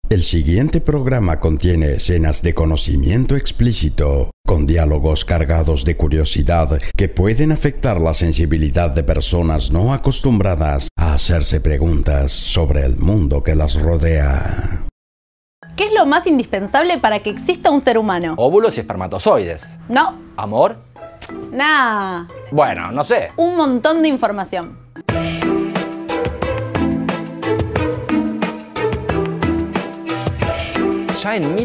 El siguiente programa contiene escenas de conocimiento explícito, con diálogos cargados de curiosidad que pueden afectar la sensibilidad de personas no acostumbradas a hacerse preguntas sobre el mundo que las rodea. ¿Qué es lo más indispensable para que exista un ser humano? Óvulos y espermatozoides. No. ¿Amor? Nah. Bueno, no sé. Un montón de información. Ya en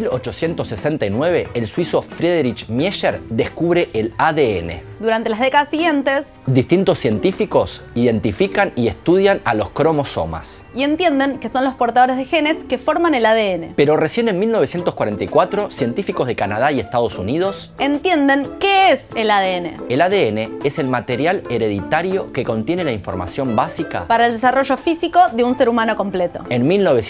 1869, el suizo Friedrich Miescher descubre el ADN. Durante las décadas siguientes, distintos científicos identifican y estudian a los cromosomas. Y entienden que son los portadores de genes que forman el ADN. Pero recién en 1944, científicos de Canadá y Estados Unidos entienden qué es el ADN. El ADN es el material hereditario que contiene la información básica para el desarrollo físico de un ser humano completo. En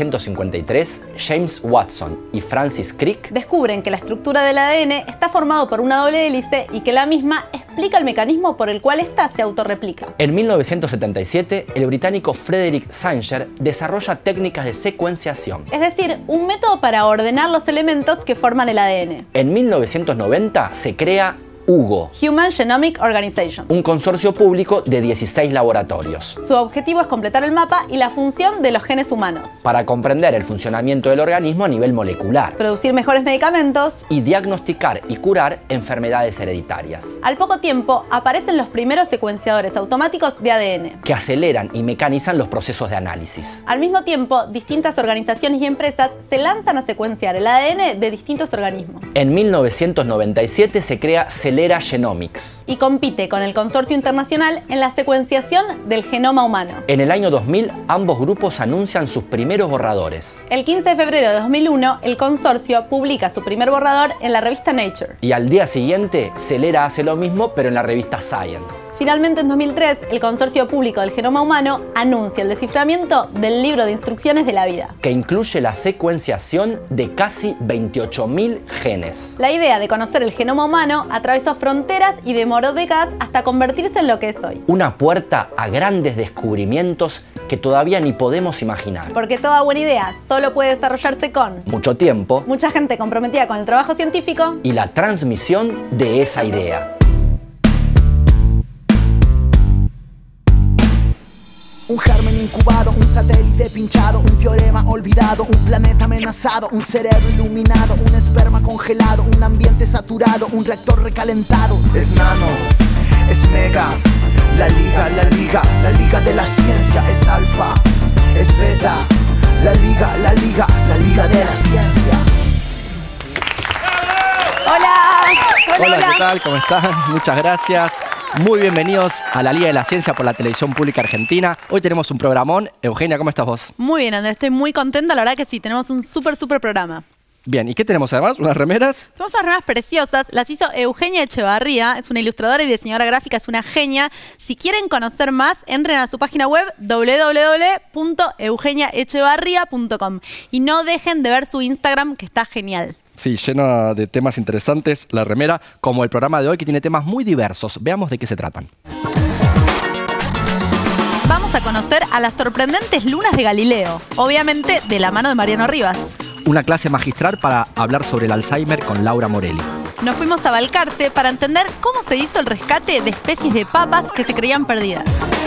1953, James Watson y Francis Crick descubren que la estructura del ADN está formado por una doble hélice y que la misma explica el mecanismo por el cual ésta se autorreplica. En 1977, el británico Frederick Sanger desarrolla técnicas de secuenciación. Es decir, un método para ordenar los elementos que forman el ADN. En 1990 se crea HUGO, Human Genomic Organization, un consorcio público de 16 laboratorios. Su objetivo es completar el mapa y la función de los genes humanos, para comprender el funcionamiento del organismo a nivel molecular, producir mejores medicamentos y diagnosticar y curar enfermedades hereditarias. Al poco tiempo aparecen los primeros secuenciadores automáticos de ADN, que aceleran y mecanizan los procesos de análisis. Al mismo tiempo, distintas organizaciones y empresas se lanzan a secuenciar el ADN de distintos organismos. En 1997 se crea Celera Genomics y compite con el Consorcio Internacional en la secuenciación del genoma humano. En el año 2000, ambos grupos anuncian sus primeros borradores. El 15 de febrero de 2001, el consorcio publica su primer borrador en la revista Nature. Y al día siguiente, Celera hace lo mismo, pero en la revista Science. Finalmente, en 2003, el Consorcio Público del Genoma Humano anuncia el desciframiento del libro de instrucciones de la vida, que incluye la secuenciación de casi 28.000 genes. La idea de conocer el genoma humano atravesó fronteras y demoró décadas hasta convertirse en lo que es hoy. Una puerta a grandes descubrimientos que todavía ni podemos imaginar. Porque toda buena idea solo puede desarrollarse con mucho tiempo, mucha gente comprometida con el trabajo científico y la transmisión de esa idea. Un germen incubado, un satélite pinchado, un teorema olvidado, un planeta amenazado, un cerebro iluminado, un esperma congelado, un ambiente saturado, un reactor recalentado. Es nano, es mega, la liga de la ciencia. Es alfa, es beta, la liga de la ciencia. Hola, ¿qué tal? ¿Cómo están? Muchas gracias. Muy bienvenidos a la Liga de la Ciencia por la Televisión Pública Argentina. Hoy tenemos un programón. Eugenia, ¿cómo estás vos? Muy bien, Andrés, estoy muy contenta. La verdad que sí, tenemos un súper programa. Bien, ¿y qué tenemos además? ¿Unas remeras? Tenemos unas remeras preciosas. Las hizo Eugenia Echevarría. Es una ilustradora y diseñadora gráfica, es una genia. Si quieren conocer más, entren a su página web www.eugeniaechevarría.com y no dejen de ver su Instagram, que está genial. Sí, lleno de temas interesantes la remera, como el programa de hoy, que tiene temas muy diversos. Veamos de qué se tratan. Vamos a conocer a las sorprendentes lunas de Galileo, obviamente de la mano de Mariano Rivas. Una clase magistral para hablar sobre el Alzheimer con Laura Morelli. Nos fuimos a Balcarce para entender cómo se hizo el rescate de especies de papas que se creían perdidas.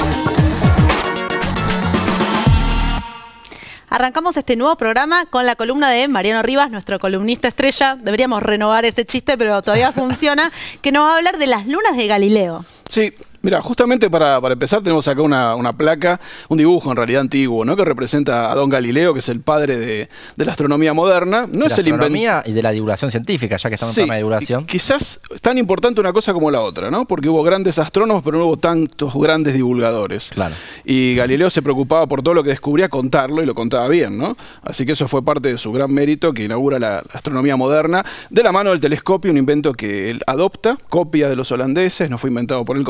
Arrancamos este nuevo programa con la columna de Mariano Rivas, nuestro columnista estrella. Deberíamos renovar ese chiste, pero todavía funciona, que nos va a hablar de las lunas de Galileo. Sí. Mira, justamente para empezar tenemos acá una placa, un dibujo en realidad antiguo, ¿no? Que representa a don Galileo, que es el padre de la astronomía moderna. No es el astronomía y de la divulgación científica, ya que estamos en tema de divulgación. Quizás tan importante una cosa como la otra, ¿no? Porque hubo grandes astrónomos, pero no hubo tantos grandes divulgadores. Claro. Y Galileo se preocupaba por todo lo que descubría contarlo, y lo contaba bien, ¿no? Así que eso fue parte de su gran mérito, que inaugura la astronomía moderna, de la mano del telescopio, un invento que él adopta, copia de los holandeses, no fue inventado por él como se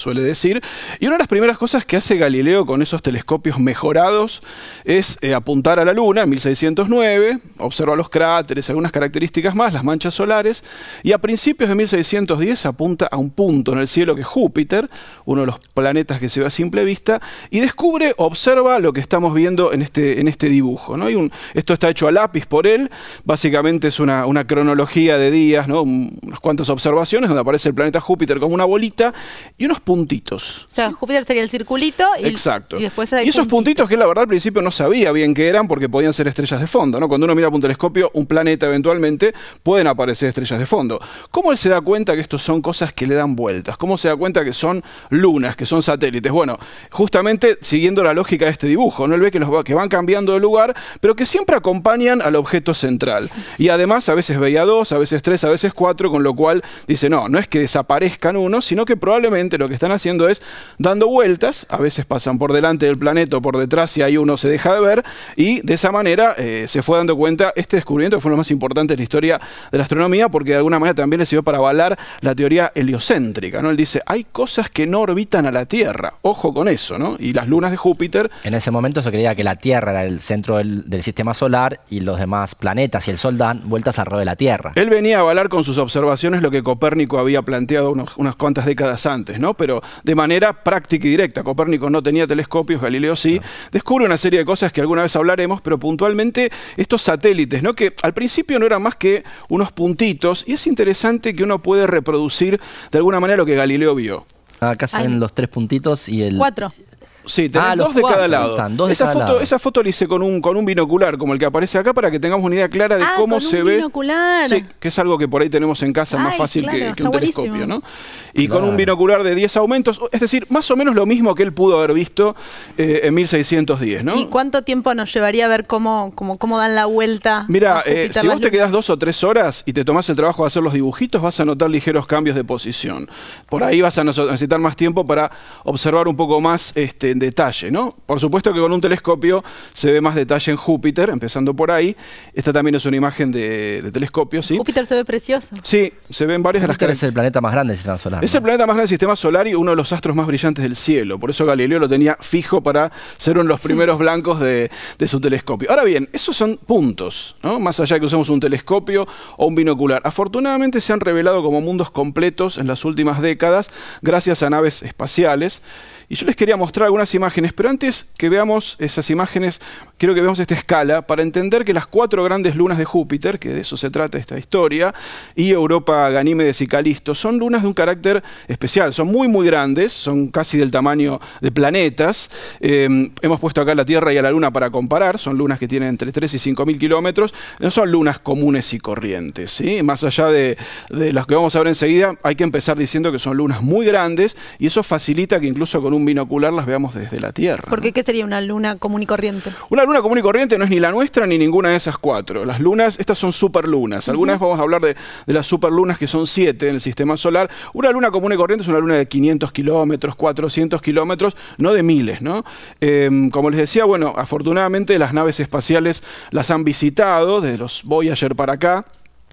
suele decir. Y una de las primeras cosas que hace Galileo con esos telescopios mejorados es apuntar a la Luna en 1609, observa los cráteres, algunas características más, las manchas solares, y a principios de 1610 apunta a un punto en el cielo que es Júpiter, uno de los planetas que se ve a simple vista, y descubre, observa lo que estamos viendo en este dibujo, ¿no? Esto está hecho a lápiz por él, básicamente es una cronología de días, ¿no? Unas cuantas observaciones donde aparece el planeta Júpiter como una bolita y unos puntitos. O sea, Júpiter sería el circulito y, exacto. Y después hay esos puntitos que la verdad al principio no sabía bien qué eran porque podían ser estrellas de fondo, ¿no? Cuando uno mira por un telescopio, un planeta eventualmente, pueden aparecer estrellas de fondo. ¿Cómo él se da cuenta que estos son cosas que le dan vueltas? ¿Cómo se da cuenta que son lunas, que son satélites? Bueno, justamente siguiendo la lógica de este dibujo, ¿no? Él ve que van cambiando de lugar, pero que siempre acompañan al objeto central. Y además a veces veía 2, a veces 3, a veces 4, con lo cual dice, no es que desaparezcan unos, sino que probablemente lo que están haciendo es dando vueltas, a veces pasan por delante del planeta o por detrás y ahí uno se deja de ver, y de esa manera se fue dando cuenta este descubrimiento que fue lo más importante de la historia de la astronomía, porque de alguna manera también le sirvió para avalar la teoría heliocéntrica, ¿no? Él dice, hay cosas que no orbitan a la Tierra, ojo con eso, ¿no? Y las lunas de Júpiter... En ese momento se creía que la Tierra era el centro del sistema solar y los demás planetas y el Sol dan vueltas alrededor de la Tierra. Él venía a avalar con sus observaciones lo que Copérnico había planteado unas cuantas décadas antes, ¿no? Pero de manera práctica y directa. Copérnico no tenía telescopios, Galileo sí. No. Descubre una serie de cosas que alguna vez hablaremos, pero puntualmente estos satélites, ¿no? Que al principio no eran más que unos puntitos, y es interesante que uno puede reproducir de alguna manera lo que Galileo vio. Acá se ven los 3 puntitos y el... 4. Sí, tenés 2 de cada lado. Esa foto la hice con un binocular, como el que aparece acá, para que tengamos una idea clara de cómo se ve. Binocular. Sí, que es algo que por ahí tenemos en casa más fácil claro, que un telescopio, ¿no? Y con un binocular de 10 aumentos, es decir, más o menos lo mismo que él pudo haber visto en 1610, ¿no? ¿Y cuánto tiempo nos llevaría a ver cómo dan la vuelta? Mira, si vos te quedás 2 o 3 horas y te tomás el trabajo de hacer los dibujitos, vas a notar ligeros cambios de posición. Por ahí vas a necesitar más tiempo para observar un poco más en detalle, ¿no? Por supuesto que con un telescopio se ve más detalle en Júpiter, empezando por ahí. Esta también es una imagen de telescopio, ¿sí? Júpiter se ve precioso. Sí, se ven varias de las características. Es el planeta más grande del sistema solar. Es el planeta más grande del sistema solar y uno de los astros más brillantes del cielo. Por eso Galileo lo tenía fijo para ser uno de los primeros blancos de su telescopio. Ahora bien, esos son puntos, ¿no? Más allá de que usemos un telescopio o un binocular. Afortunadamente se han revelado como mundos completos en las últimas décadas gracias a naves espaciales. Y yo les quería mostrar algunas imágenes, pero antes que veamos esas imágenes, quiero que veamos esta escala para entender que las 4 grandes lunas de Júpiter, que de eso se trata esta historia, y Europa, Ganímedes y Calisto, son lunas de un carácter especial. Son muy, muy grandes, son casi del tamaño de planetas. Hemos puesto acá la Tierra y a la Luna para comparar. Son lunas que tienen entre 3 y 5.000 kilómetros. No son lunas comunes y corrientes, ¿sí? Más allá de las que vamos a ver enseguida, hay que empezar diciendo que son lunas muy grandes, y eso facilita que incluso con un binocular las veamos desde la Tierra. ¿Por qué? ¿Qué sería una luna común y corriente? Una luna común y corriente no es ni la nuestra ni ninguna de esas 4. Las lunas, estas son superlunas. Algunas vez vamos a hablar de las superlunas, que son 7 en el sistema solar. Una luna común y corriente es una luna de 500 kilómetros, 400 kilómetros, no de miles, ¿no? Como les decía, bueno, afortunadamente las naves espaciales las han visitado, desde los Voyager para acá.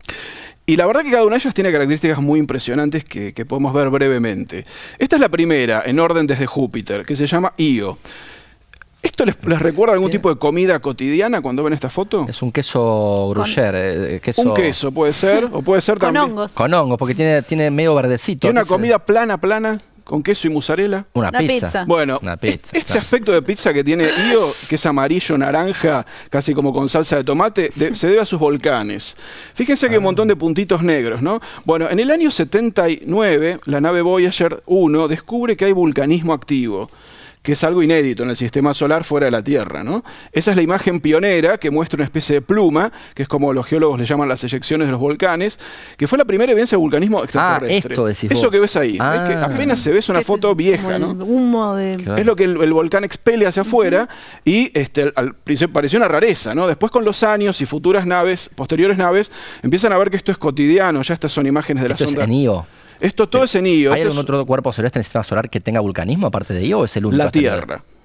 Y la verdad que cada una de ellas tiene características muy impresionantes que podemos ver brevemente. Esta es la primera, en orden desde Júpiter, que se llama Io. ¿Esto les recuerda algún tipo de comida cotidiana cuando ven esta foto? Es un queso gruyère. Un queso puede ser, o puede ser con también... hongos. Con hongos, porque tiene medio verdecito. Tiene una comida plana, con queso y mozzarella. Una pizza. Bueno, una pizza, este aspecto de pizza que tiene Io, que es amarillo, naranja, casi como con salsa de tomate, se debe a sus volcanes. Fíjense que hay un montón de puntitos negros, ¿no? Bueno, en el año 79, la nave Voyager 1 descubre que hay vulcanismo activo, que es algo inédito en el sistema solar fuera de la Tierra, ¿no? Esa es la imagen pionera que muestra una especie de pluma, que es como los geólogos le llaman las eyecciones de los volcanes, que fue la primera evidencia de vulcanismo extraterrestre. Esto decís Eso vos. que ves ahí, ¿ves? Que apenas se ve, es una foto vieja, ¿no? Humo de... Claro. Es lo que el volcán expele hacia afuera, y al principio pareció una rareza, ¿no? Después con los años y posteriores naves, empiezan a ver que esto es cotidiano. Ya estas son imágenes de la sonda. Esto es en Io. Esto todo es en Io. ¿Hay algún otro cuerpo celeste en el sistema solar que tenga vulcanismo aparte de Io, o es el único? La Tierra.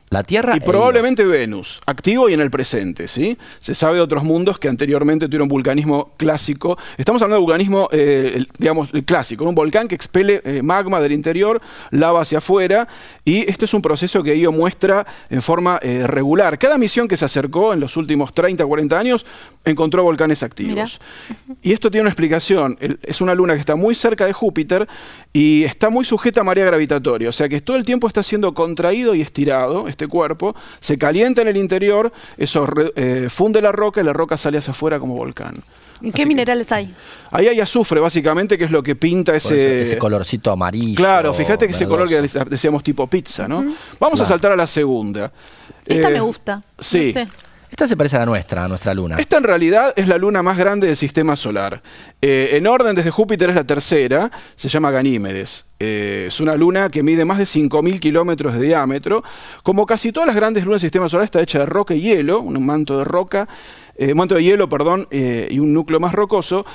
La Tierra y probablemente Venus, activo y en el presente, ¿sí? Se sabe de otros mundos que anteriormente tuvieron vulcanismo clásico. Estamos hablando de vulcanismo, digamos, el clásico, un volcán que expele magma del interior, lava hacia afuera, y este es un proceso que Io muestra en forma regular. Cada misión que se acercó en los últimos 30, 40 años encontró volcanes activos. Mirá. Y esto tiene una explicación. Es una luna que está muy cerca de Júpiter y está muy sujeta a marea gravitatoria, o sea que todo el tiempo está siendo contraído y estirado este cuerpo, se calienta en el interior, eso funde la roca y la roca sale hacia afuera como volcán. ¿Y qué minerales hay? Ahí hay azufre, básicamente, que es lo que pinta ese colorcito amarillo. Claro, fíjate que ese color que decíamos tipo pizza, ¿no? Vamos a saltar a la segunda. Esta me gusta. Sí. No sé. Esta se parece a nuestra luna. Esta en realidad es la luna más grande del sistema solar. En orden desde Júpiter es la tercera, se llama Ganímedes. Es una luna que mide más de 5.000 kilómetros de diámetro. Como casi todas las grandes lunas del sistema solar, está hecha de roca y hielo, un manto de roca, manto de hielo, perdón, y un núcleo más rocoso.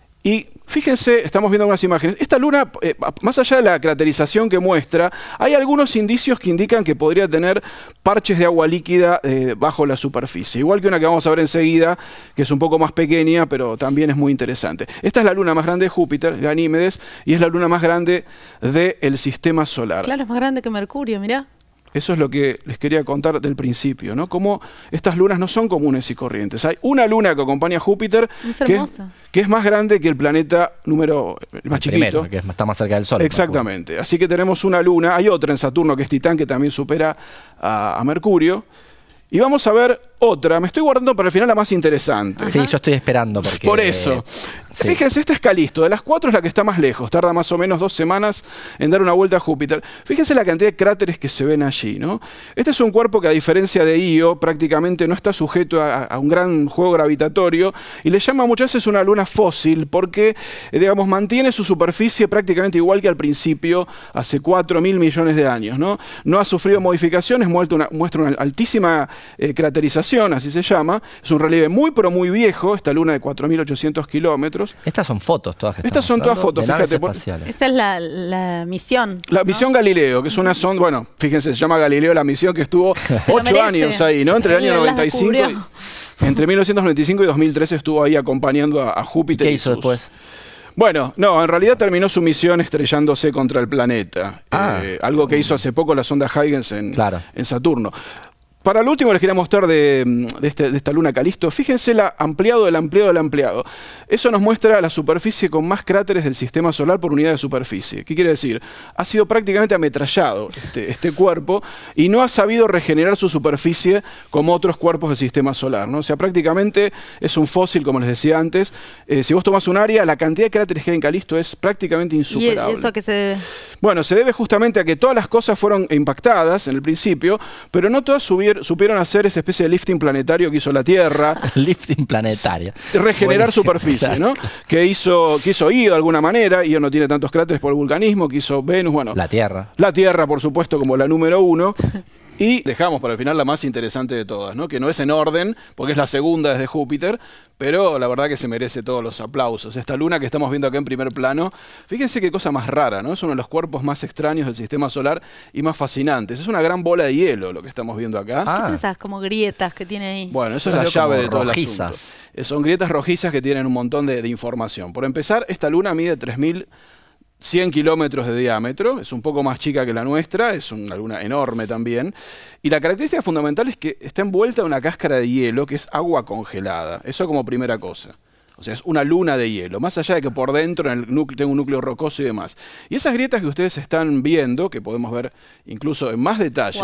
Y fíjense, estamos viendo algunas imágenes. Esta luna, más allá de la craterización que muestra, hay algunos indicios que indican que podría tener parches de agua líquida bajo la superficie. Igual que una que vamos a ver enseguida, que es un poco más pequeña, pero también es muy interesante. Esta es la luna más grande de Júpiter, Ganímedes, y es la luna más grande del sistema solar. Claro, es más grande que Mercurio, mirá. Eso es lo que les quería contar del principio, ¿no? Cómo estas lunas no son comunes y corrientes. Hay una luna que acompaña a Júpiter que es más grande que el planeta más chiquito. Primero, que está más cerca del Sol. Exactamente. Así que tenemos una luna. Hay otra en Saturno que es Titán, que también supera a Mercurio. Y vamos a ver otra. Me estoy guardando para el final la más interesante. Sí, yo estoy esperando. Porque, por eso. Sí. Fíjense, esta es Calisto. De las 4 es la que está más lejos. Tarda más o menos 2 semanas en dar una vuelta a Júpiter. Fíjense la cantidad de cráteres que se ven allí, ¿no? Este es un cuerpo que, a diferencia de Io, prácticamente no está sujeto a un gran juego gravitatorio. Y le llama muchas veces una luna fósil porque, digamos, mantiene su superficie prácticamente igual que al principio, hace 4.000 millones de años, ¿no? No ha sufrido modificaciones, muestra una altísima craterización, así se llama. Es un relieve muy, pero muy viejo, esta luna de 4.800 kilómetros. Estas son fotos todas que estas son todas fotos, fíjate. Esa es la misión. La misión Galileo, que es una sonda, bueno, fíjense, se llama Galileo la misión, que estuvo 8 años ahí, ¿no? Entre el año 95 entre 1995 y 2013 estuvo ahí acompañando a Júpiter. ¿Qué hizo después? Bueno, no, en realidad terminó su misión estrellándose contra el planeta. Algo que hizo hace poco la sonda Huygens en Saturno. Para lo último les quería mostrar de esta luna Calisto. Fíjense el ampliado del ampliado del ampliado. Eso nos muestra la superficie con más cráteres del sistema solar por unidad de superficie. ¿Qué quiere decir? Ha sido prácticamente ametrallado este cuerpo y no ha sabido regenerar su superficie como otros cuerpos del sistema solar, ¿no? O sea, prácticamente es un fósil, como les decía antes. Si vos tomás un área, la cantidad de cráteres que hay en Calisto es prácticamente insuperable. ¿Y eso a qué se debe? Bueno, se debe justamente a que todas las cosas fueron impactadas en el principio, pero no todas supieron hacer esa especie de lifting planetario que hizo la Tierra. Lifting planetario. Regenerar superficie, ¿no? Que hizo Io de alguna manera. Io no tiene tantos cráteres por el vulcanismo, que hizo Venus, bueno. La Tierra. La Tierra, por supuesto, como la número 1. Y dejamos para el final la más interesante de todas, ¿no? Que no es en orden, porque es la segunda desde Júpiter, pero la verdad que se merece todos los aplausos. Esta luna que estamos viendo acá en primer plano, fíjense qué cosa más rara, ¿no? Es uno de los cuerpos más extraños del sistema solar y más fascinantes. Es una gran bola de hielo lo que estamos viendo acá. ¿Qué son esas como grietas que tiene ahí? Bueno, eso es la llave de todo el asunto. Son grietas rojizas que tienen un montón de información. Por empezar, esta luna mide 3.100 kilómetros de diámetro, es un poco más chica que la nuestra, es una luna enorme también. Y la característica fundamental es que está envuelta en una cáscara de hielo que es agua congelada. Eso como primera cosa. O sea, es una luna de hielo, más allá de que por dentro tenga un núcleo rocoso y demás. Y esas grietas que ustedes están viendo, que podemos ver incluso en más detalle,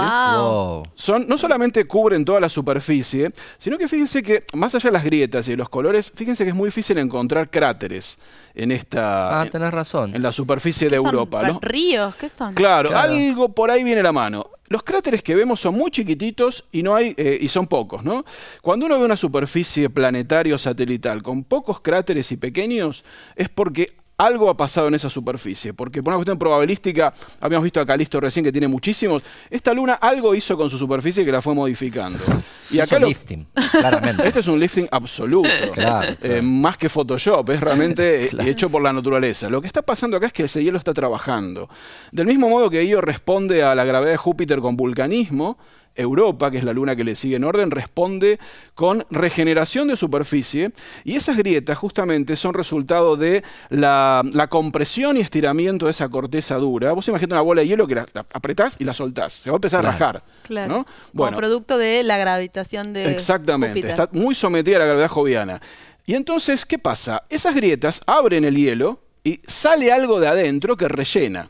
no solamente cubren toda la superficie, sino que fíjense que más allá de las grietas y de los colores, fíjense que es muy difícil encontrar cráteres en esta... tenés razón. En la superficie de Europa, ¿no? ¿Ríos? ¿Qué son? Claro, algo por ahí viene la mano. Los cráteres que vemos son muy chiquititos y y son pocos, ¿no? Cuando uno ve una superficie planetaria o satelital con pocos cráteres y pequeños, es porque algo ha pasado en esa superficie, porque por una cuestión probabilística, habíamos visto a Calisto recién que tiene muchísimos, esta luna algo hizo con su superficie que la fue modificando. Y acá es un lifting, claramente. Este es un lifting absoluto, claro. Más que Photoshop, es realmente hecho por la naturaleza. Lo que está pasando acá es que ese hielo está trabajando. Del mismo modo que Io responde a la gravedad de Júpiter con vulcanismo, Europa, que es la luna que le sigue en orden, responde con regeneración de superficie, y esas grietas justamente son resultado de la compresión y estiramiento de esa corteza dura. Vos imaginate una bola de hielo que la apretás y la soltás, se va a empezar a rajar. Claro. ¿No? Como producto de la gravitación de exactamente, Júpiter. Está muy sometida a la gravedad joviana. Y entonces, ¿qué pasa? Esas grietas abren el hielo y sale algo de adentro que rellena.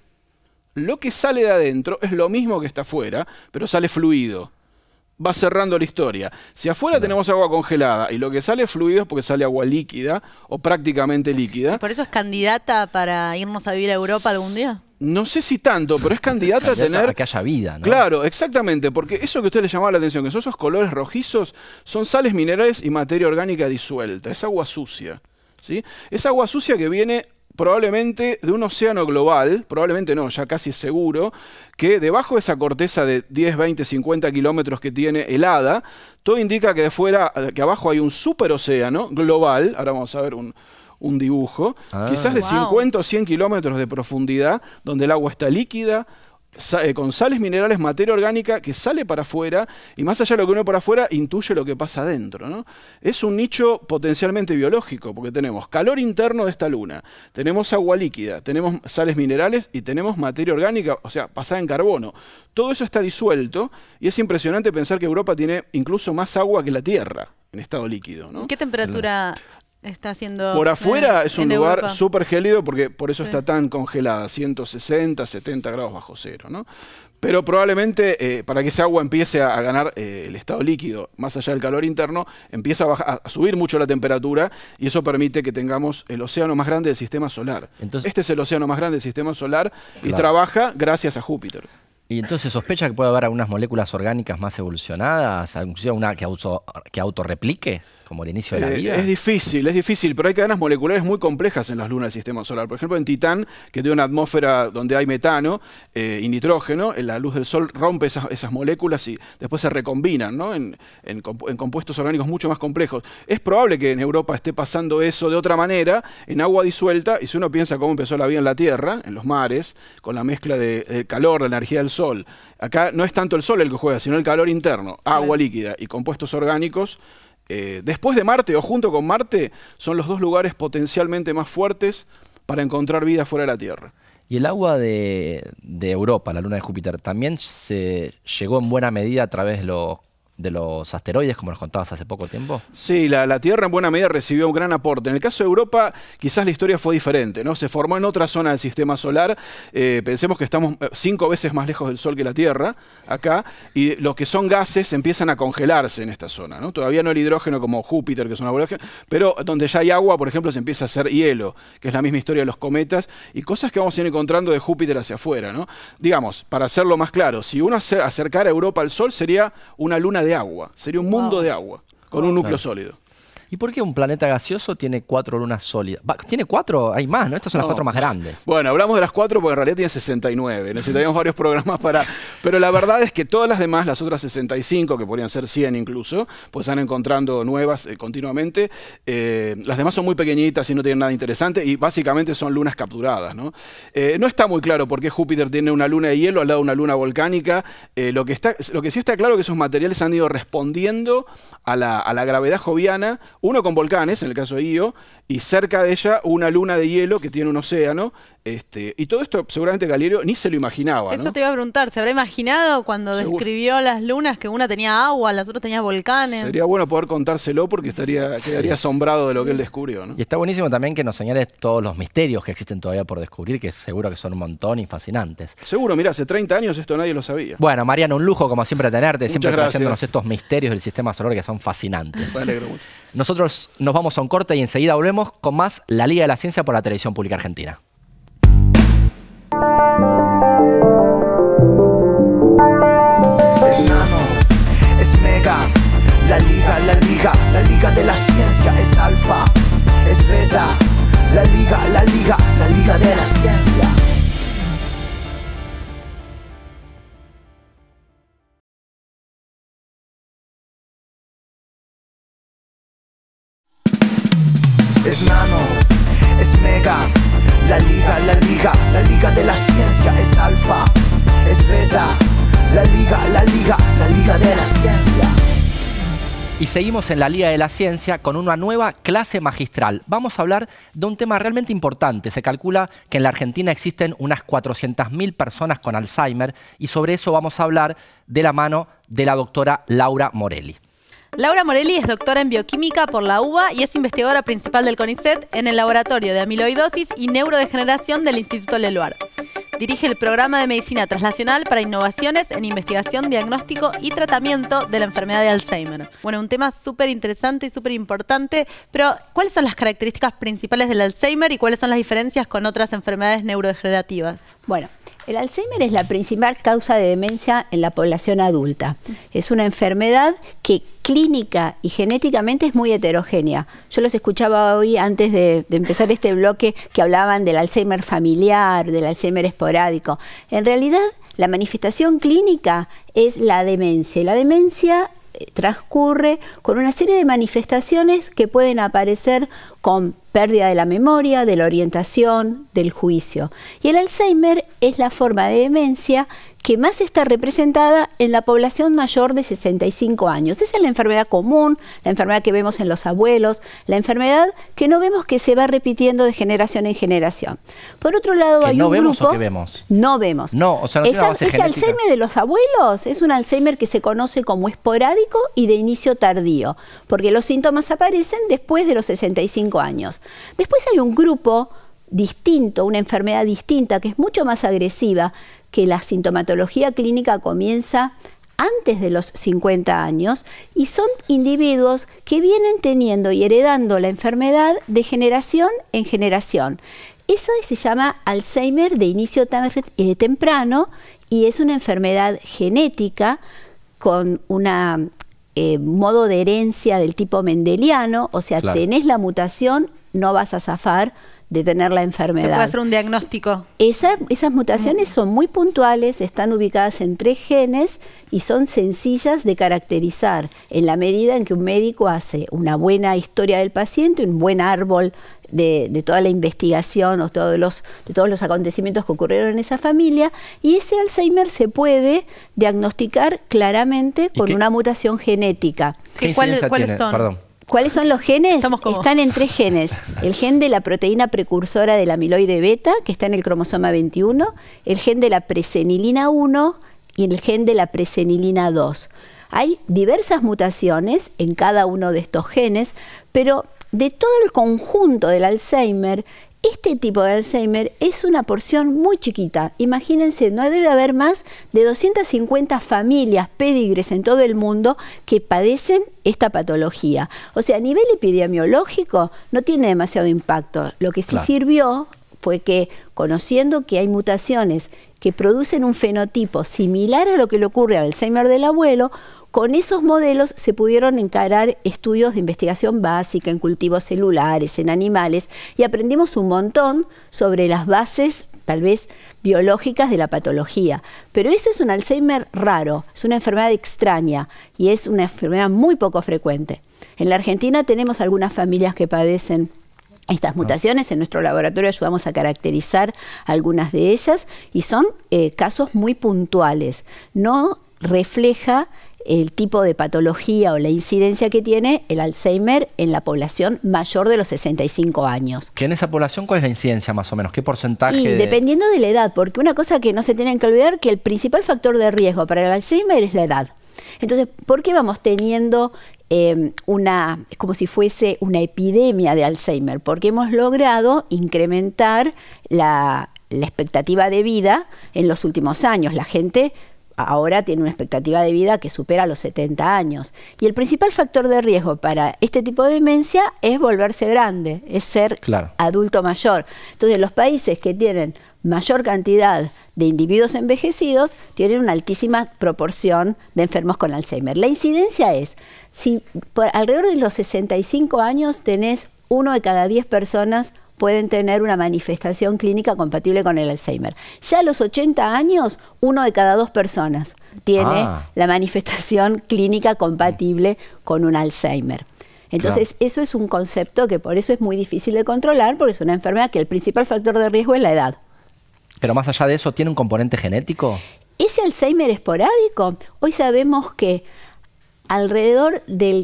Lo que sale de adentro es lo mismo que está afuera, pero sale fluido. Va cerrando la historia. Si afuera tenemos agua congelada y lo que sale fluido es porque sale agua líquida o prácticamente líquida. ¿Y por eso es candidata para irnos a vivir a Europa algún día? No sé si tanto, pero es candidata a tener... a que haya vida, ¿no? Claro, exactamente, porque eso que a usted le llamaba la atención, que son esos colores rojizos, son sales minerales y materia orgánica disuelta. Es agua sucia, ¿sí? Es agua sucia que viene probablemente de un océano global, probablemente no, ya casi es seguro, que debajo de esa corteza de 10, 20, 50 kilómetros que tiene helada, todo indica que de fuera, que abajo hay un superocéano global, ahora vamos a ver un dibujo, quizás de 50 o 100 kilómetros de profundidad, donde el agua está líquida, con sales minerales, materia orgánica que sale para afuera, y más allá de lo que uno ve por afuera, intuye lo que pasa adentro, ¿no? Es un nicho potencialmente biológico, porque tenemos calor interno de esta luna, tenemos agua líquida, tenemos sales minerales y tenemos materia orgánica, o sea, basada en carbono. Todo eso está disuelto, y es impresionante pensar que Europa tiene incluso más agua que la Tierra en estado líquido, ¿no? ¿Qué temperatura está haciendo? Por afuera es un lugar Europa? súper gélido, porque por eso está tan congelada, 160, 70 grados bajo cero, ¿no? Pero probablemente para que esa agua empiece a ganar el estado líquido, más allá del calor interno, empieza a subir mucho la temperatura, y eso permite que tengamos el océano más grande del sistema solar. Entonces, este es el océano más grande del sistema solar y trabaja gracias a Júpiter. Y entonces sospecha que puede haber algunas moléculas orgánicas más evolucionadas, inclusive una que autorreplique, como el inicio de la vida. Es difícil, pero hay cadenas moleculares muy complejas en las lunas del sistema solar. Por ejemplo, en Titán, que tiene una atmósfera donde hay metano y nitrógeno, la luz del sol rompe esas moléculas y después se recombinan, ¿no? en compuestos orgánicos mucho más complejos. Es probable que en Europa esté pasando eso de otra manera, en agua disuelta, y si uno piensa cómo empezó la vida en la Tierra, en los mares, con la mezcla de calor, la energía del sol. Acá no es tanto el sol el que juega, sino el calor interno, agua líquida y compuestos orgánicos. Después de Marte o junto con Marte, son los dos lugares potencialmente más fuertes para encontrar vida fuera de la Tierra. Y el agua de Europa, la luna de Júpiter, también se llegó en buena medida a través de los asteroides, como nos contabas hace poco tiempo. Sí, la Tierra en buena medida recibió un gran aporte. En el caso de Europa, quizás la historia fue diferente, ¿no? Se formó en otra zona del sistema solar. Pensemos que estamos 5 veces más lejos del Sol que la Tierra, acá, y lo que son gases empiezan a congelarse en esta zona, ¿no? Todavía no el hidrógeno como Júpiter, que es una bola de hidrógeno, pero donde ya hay agua, por ejemplo, se empieza a hacer hielo, que es la misma historia de los cometas, y cosas que vamos a ir encontrando de Júpiter hacia afuera, ¿no? Digamos, para hacerlo más claro, si uno acercara a Europa al Sol, sería una luna de agua, sería un mundo de agua, con un núcleo sólido. ¿Y por qué un planeta gaseoso tiene 4 lunas sólidas? ¿Tiene 4? Hay más, ¿no? Estas son las 4 más grandes. Bueno, hablamos de las 4 porque en realidad tiene 69. Necesitaríamos varios programas para... Pero la verdad es que todas las demás, las otras 65, que podrían ser 100 incluso, pues están encontrando nuevas continuamente. Las demás son muy pequeñitas y no tienen nada interesante, y básicamente son lunas capturadas, ¿no? No está muy claro por qué Júpiter tiene una luna de hielo al lado de una luna volcánica. Lo que sí está claro es que esos materiales han ido respondiendo a la gravedad joviana, uno con volcanes, en el caso de Io, y cerca de ella una luna de hielo que tiene un océano. Y todo esto seguramente Galileo ni se lo imaginaba, ¿no? Eso te iba a preguntar, ¿se habrá imaginado cuando describió las lunas que una tenía agua, las otras tenían volcanes? Sería bueno poder contárselo porque quedaría asombrado de lo que él descubrió, ¿no? Y está buenísimo también que nos señales todos los misterios que existen todavía por descubrir, que seguro que son un montón y fascinantes. Seguro, mira, hace 30 años esto nadie lo sabía. Bueno, Mariano, un lujo como siempre tenerte, Muchas siempre gracias. trayéndonos estos misterios del sistema solar que son fascinantes. Me alegro mucho. Nosotros nos vamos a un corte y enseguida volvemos con más La Liga de la Ciencia por la Televisión Pública Argentina. Es nano, es mega, la liga de la ciencia es alfa, es beta, la liga de la ciencia. Es nano, es mega, la liga de la ciencia es alfa, es beta, La Liga de la Ciencia. Y seguimos en la Liga de la Ciencia con una nueva clase magistral. Vamos a hablar de un tema realmente importante. Se calcula que en la Argentina existen unas 400.000 personas con Alzheimer y sobre eso vamos a hablar de la mano de la doctora Laura Morelli. Laura Morelli es doctora en bioquímica por la UBA y es investigadora principal del CONICET en el laboratorio de amiloidosis y neurodegeneración del Instituto Leluar. Dirige el programa de medicina translacional para innovaciones en investigación, diagnóstico y tratamiento de la enfermedad de Alzheimer. Bueno, un tema súper interesante y súper importante, pero ¿cuáles son las características principales del Alzheimer y cuáles son las diferencias con otras enfermedades neurodegenerativas? Bueno, el Alzheimer es la principal causa de demencia en la población adulta. Es una enfermedad que clínica y genéticamente es muy heterogénea. Yo los escuchaba hoy antes de empezar este bloque que hablaban del Alzheimer familiar, del Alzheimer esporádico. En realidad, la manifestación clínica es la demencia. La demencia transcurre con una serie de manifestaciones que pueden aparecer con pérdida de la memoria, de la orientación, del juicio. Y el Alzheimer es la forma de demencia que más está representada en la población mayor de 65 años. Esa es la enfermedad común, la enfermedad que vemos en los abuelos, la enfermedad que no vemos que se va repitiendo de generación en generación. Por otro lado, hay un grupo... ¿O qué vemos? No vemos. No, o sea, no tiene una base ese genética. Alzheimer de los abuelos es un Alzheimer que se conoce como esporádico y de inicio tardío, porque los síntomas aparecen después de los 65 años. Después hay un grupo distinto, una enfermedad distinta, que es mucho más agresiva, que la sintomatología clínica comienza antes de los 50 años y son individuos que vienen teniendo y heredando la enfermedad de generación en generación. Eso se llama Alzheimer de inicio temprano y es una enfermedad genética con una modo de herencia del tipo mendeliano, o sea, claro, tenés la mutación, no vas a zafar de tener la enfermedad. ¿Se puede hacer un diagnóstico? Esas mutaciones son muy puntuales, están ubicadas en 3 genes y son sencillas de caracterizar en la medida en que un médico hace una buena historia del paciente, un buen árbol de toda la investigación o de todos los acontecimientos que ocurrieron en esa familia, y ese Alzheimer se puede diagnosticar claramente con una mutación genética. ¿Cuáles son? Perdón. ¿Cuáles son los genes? Están en 3 genes. El gen de la proteína precursora del amiloide beta, que está en el cromosoma 21, el gen de la presenilina 1 y el gen de la presenilina 2. Hay diversas mutaciones en cada uno de estos genes, pero de todo el conjunto del Alzheimer, este tipo de Alzheimer es una porción muy chiquita. Imagínense, no debe haber más de 250 familias pedigres en todo el mundo que padecen esta patología. O sea, a nivel epidemiológico no tiene demasiado impacto. Lo que sí sirvió fue que, conociendo que hay mutaciones que producen un fenotipo similar a lo que le ocurre al Alzheimer del abuelo, con esos modelos se pudieron encarar estudios de investigación básica en cultivos celulares, en animales, y aprendimos un montón sobre las bases, tal vez biológicas, de la patología. Pero eso es un Alzheimer raro, es una enfermedad extraña y es una enfermedad muy poco frecuente. En la Argentina tenemos algunas familias que padecen estas mutaciones. En nuestro laboratorio ayudamos a caracterizar algunas de ellas y son casos muy puntuales. No refleja el tipo de patología o la incidencia que tiene el Alzheimer en la población mayor de los 65 años. ¿Que en esa población cuál es la incidencia más o menos? ¿Qué porcentaje? Y dependiendo de la edad, porque una cosa que no se tienen que olvidar, que el principal factor de riesgo para el Alzheimer es la edad. Entonces, ¿por qué vamos teniendo es como si fuese una epidemia de Alzheimer? Porque hemos logrado incrementar la expectativa de vida en los últimos años. La gente ahora tiene una expectativa de vida que supera los 70 años. Y el principal factor de riesgo para este tipo de demencia es volverse grande, es ser adulto mayor. Entonces, los países que tienen mayor cantidad de individuos envejecidos tienen una altísima proporción de enfermos con Alzheimer. La incidencia es, si alrededor de los 65 años tenés 1 de cada 10 personas pueden tener una manifestación clínica compatible con el Alzheimer. Ya a los 80 años, 1 de cada 2 personas tiene la manifestación clínica compatible con un Alzheimer. Entonces, eso es un concepto que por eso es muy difícil de controlar, porque es una enfermedad que el principal factor de riesgo es la edad. Pero más allá de eso, ¿tiene un componente genético? ese Alzheimer esporádico, hoy sabemos que alrededor del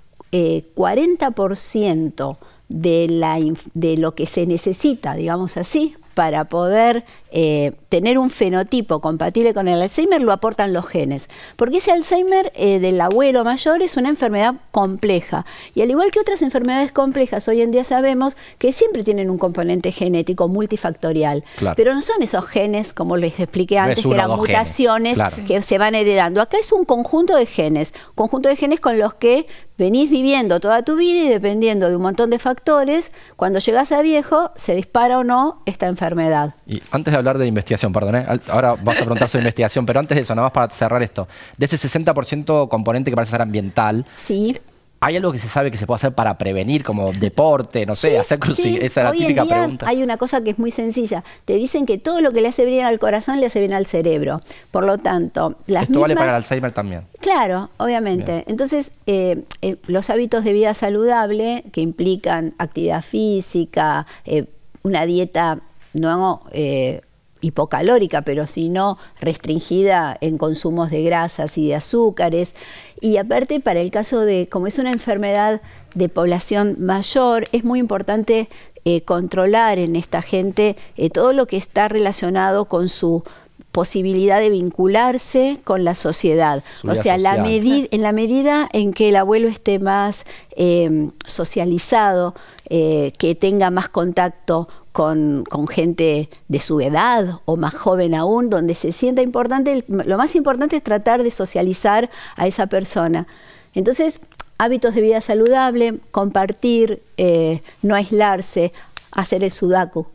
40% de lo que se necesita, digamos así, para poder tener un fenotipo compatible con el Alzheimer, lo aportan los genes. Porque ese Alzheimer del abuelo mayor es una enfermedad compleja. Y al igual que otras enfermedades complejas, hoy en día sabemos que siempre tienen un componente genético multifactorial. Claro. Pero no son esos genes, como les expliqué antes, que eran mutaciones que se van heredando. Acá es un conjunto de genes con los que venís viviendo toda tu vida y dependiendo de un montón de factores, cuando llegás a viejo, se dispara o no esta enfermedad. Y antes de hablar de investigación, perdón, ahora vas a preguntar sobre investigación, pero antes de eso, nada más para cerrar esto, de ese 60% componente que parece ser ambiental, sí. ¿Hay algo que se sabe que se puede hacer para prevenir, como deporte, no sé, hacer crucigramas? Esa es la típica pregunta. Hay una cosa que es muy sencilla. Te dicen que todo lo que le hace bien al corazón le hace bien al cerebro. Por lo tanto, Esto vale para el Alzheimer también. Claro, obviamente. Bien. Entonces, los hábitos de vida saludable, que implican actividad física, una dieta no hipocalórica, pero sino restringida en consumos de grasas y de azúcares. Y aparte, para el caso de, como es una enfermedad de población mayor, es muy importante controlar en esta gente todo lo que está relacionado con su posibilidad de vincularse con la sociedad. O sea, en la medida en que el abuelo esté más socializado, que tenga más contacto con gente de su edad o más joven aún, donde se sienta importante, lo más importante es tratar de socializar a esa persona. Entonces, hábitos de vida saludable, compartir, no aislarse, hacer el sudoku,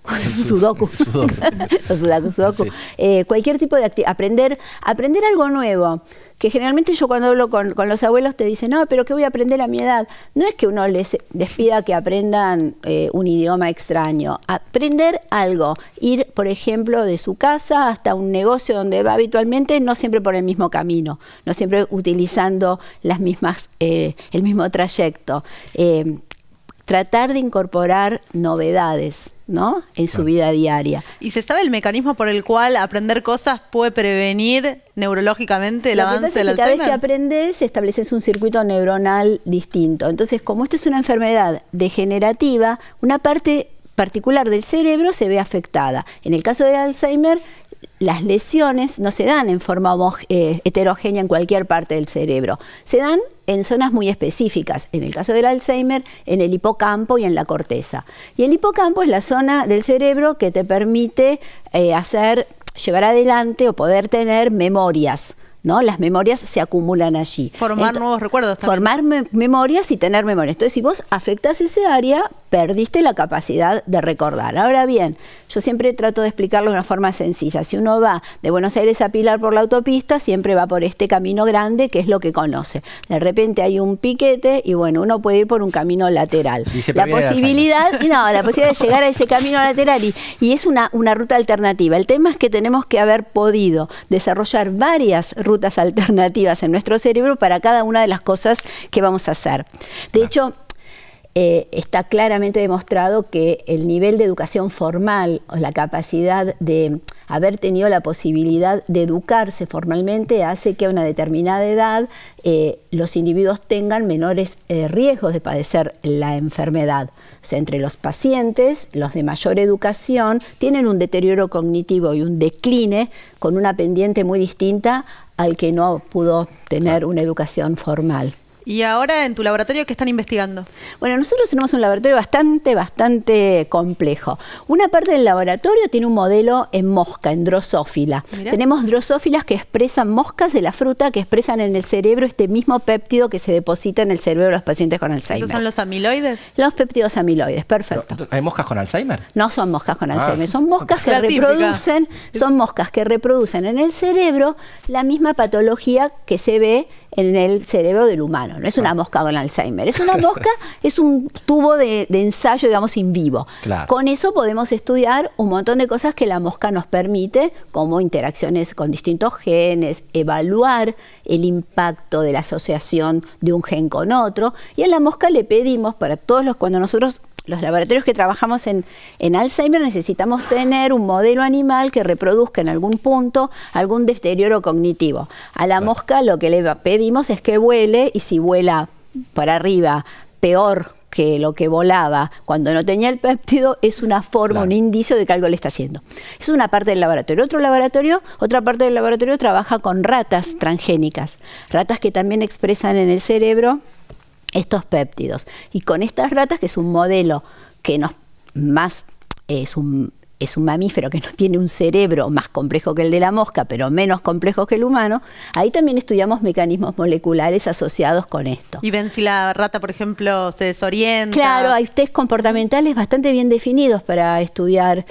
sí. Cualquier tipo de actividad, aprender algo nuevo, que generalmente yo cuando hablo con los abuelos te dicen, no, pero ¿qué voy a aprender a mi edad? No es que uno les pida que aprendan un idioma extraño, aprender algo, ir, por ejemplo, de su casa hasta un negocio donde va habitualmente, no siempre por el mismo camino, no siempre utilizando las mismas, el mismo trayecto. Tratar de incorporar novedades, ¿no?, en su vida diaria. ¿Y se sabe el mecanismo por el cual aprender cosas puede prevenir neurológicamente el avance del Alzheimer? Cada vez que aprendes, estableces un circuito neuronal distinto. Entonces, como esta es una enfermedad degenerativa, una parte particular del cerebro se ve afectada. En el caso del Alzheimer, las lesiones no se dan en forma heterogénea en cualquier parte del cerebro, se dan en zonas muy específicas. En el caso del Alzheimer, en el hipocampo y en la corteza. Y el hipocampo es la zona del cerebro que te permite llevar adelante o poder tener memorias, ¿no? Las memorias se acumulan allí. Formar nuevos recuerdos también. Formar memorias y tener memorias. Entonces, si vos afectás ese área, perdiste la capacidad de recordar. Ahora bien, yo siempre trato de explicarlo de una forma sencilla. Si uno va de Buenos Aires a Pilar por la autopista, siempre va por este camino grande, que es lo que conoce. De repente hay un piquete y bueno, uno puede ir por un camino lateral. La posibilidad de llegar a ese camino lateral y es una ruta alternativa. El tema es que tenemos que haber podido desarrollar varias rutas alternativas en nuestro cerebro para cada una de las cosas que vamos a hacer. De hecho, está claramente demostrado que el nivel de educación formal o la capacidad de haber tenido la posibilidad de educarse formalmente hace que a una determinada edad los individuos tengan menores riesgos de padecer la enfermedad. O sea, entre los pacientes, los de mayor educación, tienen un deterioro cognitivo y un decline con una pendiente muy distinta al que no pudo tener una educación formal. ¿Y ahora en tu laboratorio qué están investigando? Bueno, nosotros tenemos un laboratorio bastante complejo. Una parte del laboratorio tiene un modelo en mosca, en drosófila. Mirá. Tenemos drosófilas que expresan moscas de la fruta, que expresan en el cerebro este mismo péptido que se deposita en el cerebro de los pacientes con Alzheimer. ¿Esos son los amiloides? Los péptidos amiloides, perfecto. ¿Hay moscas con Alzheimer? No son moscas con Alzheimer, son moscas que reproducen en el cerebro la misma patología que se ve en el cerebro del humano. No es una mosca con Alzheimer, es una mosca, es un tubo de ensayo, digamos, in vivo. Claro. Con eso podemos estudiar un montón de cosas que la mosca nos permite, como interacciones con distintos genes, evaluar el impacto de la asociación de un gen con otro, y a la mosca le pedimos, para todos cuando nosotros los laboratorios que trabajamos en Alzheimer necesitamos tener un modelo animal que reproduzca en algún punto algún deterioro cognitivo. A la mosca lo que le pedimos es que vuele, y si vuela para arriba peor que lo que volaba cuando no tenía el péptido, es una forma, un indicio de que algo le está haciendo. Es una parte del laboratorio. Otra parte del laboratorio trabaja con ratas transgénicas, ratas que también expresan en el cerebro estos péptidos. Y con estas ratas, que es un modelo que es un mamífero que no tiene un cerebro más complejo que el de la mosca, pero menos complejo que el humano, ahí también estudiamos mecanismos moleculares asociados con esto. ¿Y ven si la rata, por ejemplo, se desorienta? Claro, hay test comportamentales bastante bien definidos para estudiar